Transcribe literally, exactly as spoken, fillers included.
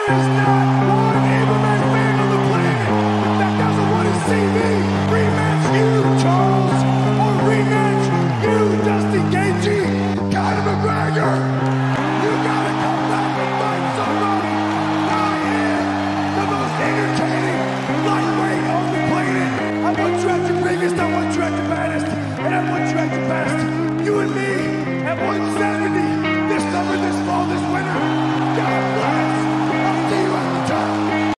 There is not one M M A fan on the planet that doesn't want to see me rematch you, Charles, or rematch you, Dustin Gaethje, Conor McGregor. You gotta come back and fight somebody. I am the most entertaining lightweight on the planet. I want you at your biggest, I want you at your baddest, and I want you at your best. You and me at one seventy.